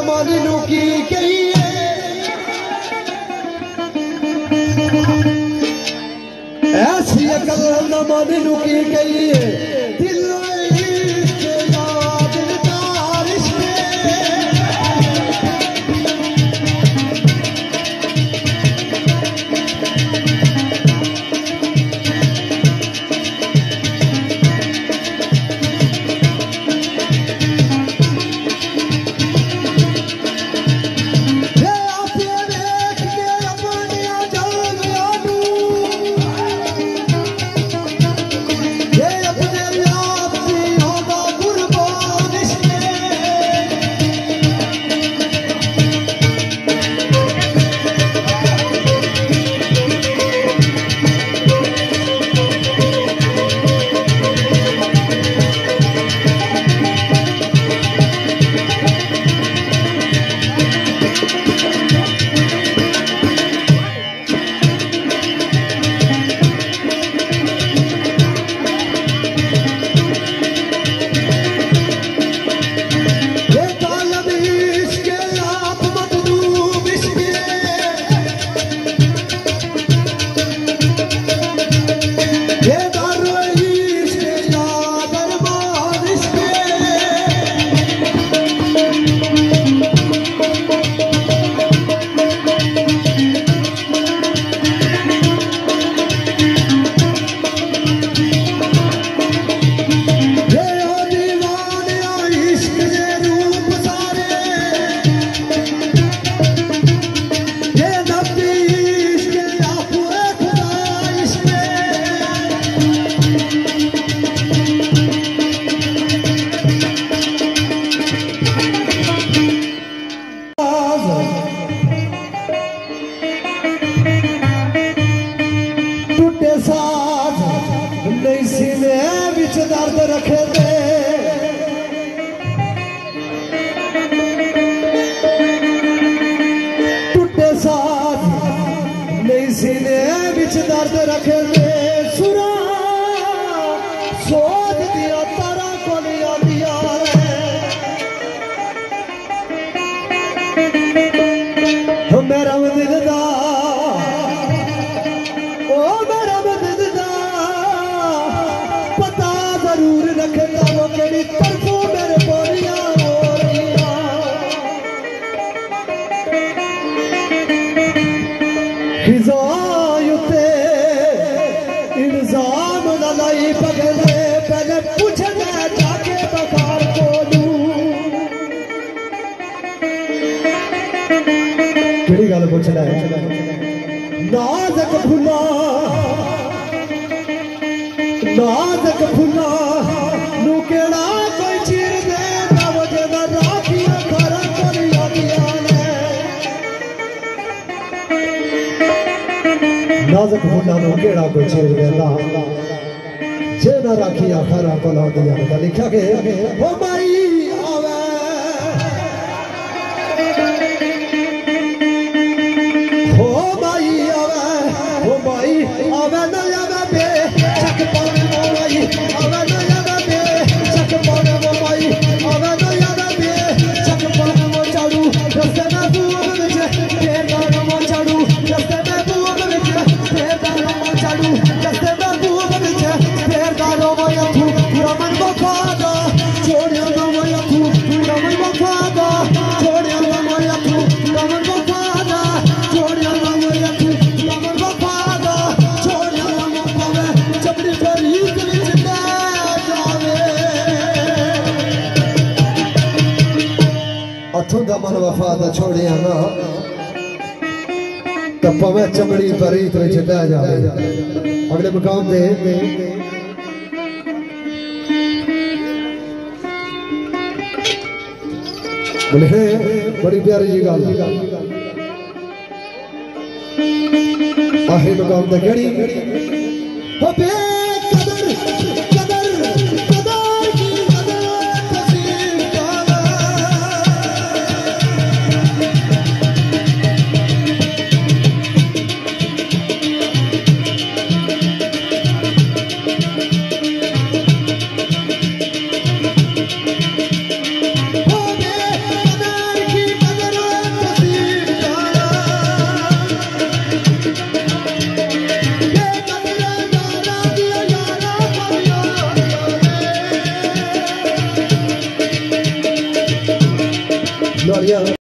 मानी नू की कहिए ऐसी अकल न मानी नू की कहिए दिल दर्द रखे दे टूटे साथ नहीं सीने बिच दर्द रखे दे सुरा सोच दिया तारा को लिया दिया मेरा दिलदा ओ मेरा दिलदा पता जरूर रखता वो केड़ी तरफों मेरे बोलियां हो रहिया खिजायुते इल्जाम न लाई पगले पहले पूछना जाके बकार को केड़ी गल पूछना है नाज़क फुला नाज़क फुला नू केड़ा कोई चीर दे वजह दा राखिया घर करिया दिया ने नाज़क फुला नू केड़ा कोई चीर दे ना जे ना राखिया घर कला दिया ने लिखा के ओ माई आवे ओ माई आवे ना आवे बे चक पावे वो माई आवे ना आवे बे चक पावे वो माई आवे ना आवे बे चक पावे वो चाड़ू रस्ते में बुआ विच फेर दाना वो चाड़ू रस्ते में बुआ विच फेर दाना वो चाड़ू रस्ते में बुआ विच फेर दाना वो यथू पूरा मन बखादा छोड़िया ना वो यथू पूरा मन बखादा छोड़िया ना वो यथू पूरा मन बखादा छोड़िया ना वो यथू पूरा मन बखादा छोड़िया ना वो पावे चपड़ी फरीद विच ले जावे अथों दा मन वफादा छोड़िया ना तो पवे चमड़ी फरीद विच ले जावे अगले मकाम दे बोले बड़ी प्यारी जी गल आखिरी मकाम तक केड़ी बे कदर कदर कदर की कदर तसीम पावे ओ बे कदर की ਗਿਆ